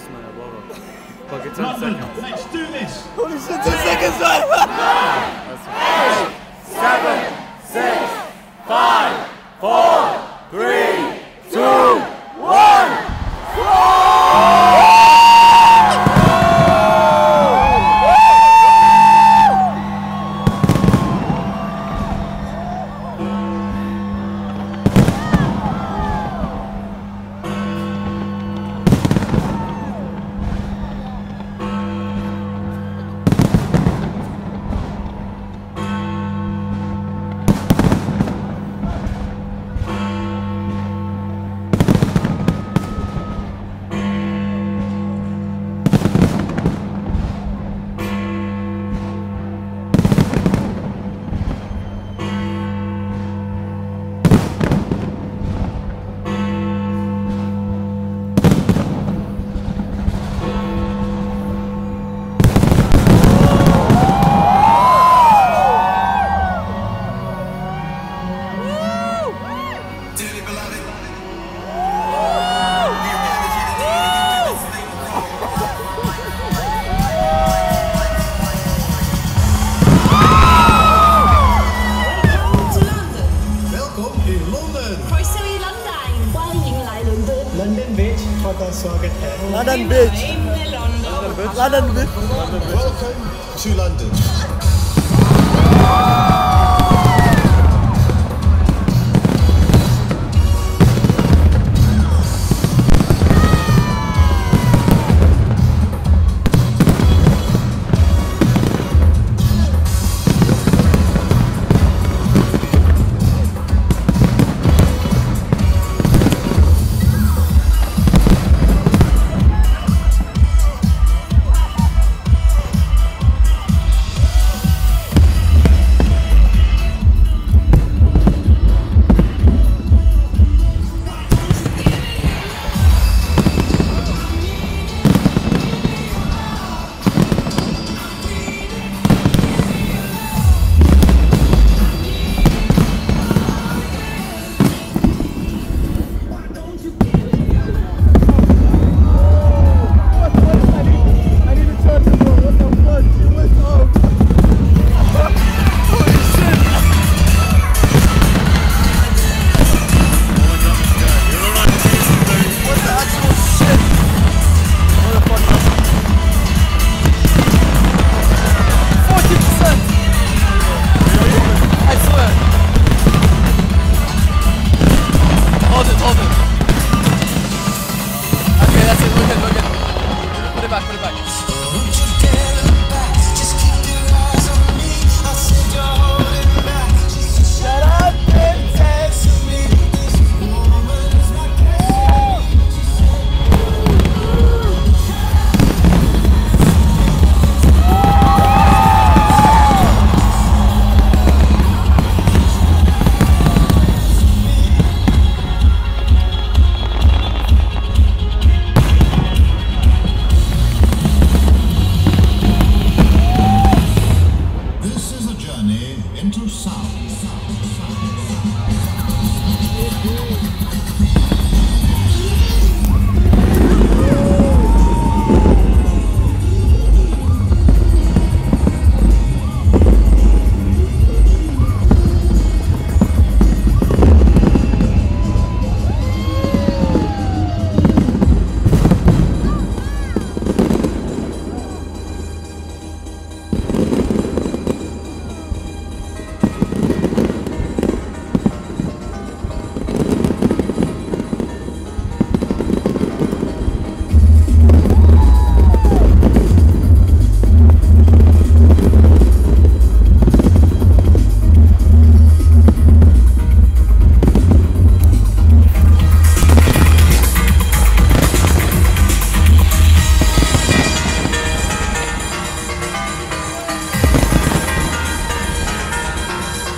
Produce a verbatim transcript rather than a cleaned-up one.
fast, mate, I love it. Fuck, it's ten London, seconds. let's do this. Holy shit, ten seconds, man! Eight, seven, six, five, four, three, two, one! London Beach ขอต้อนรับแขก London Beach London Beach Welcome to London. This is a journey into sound.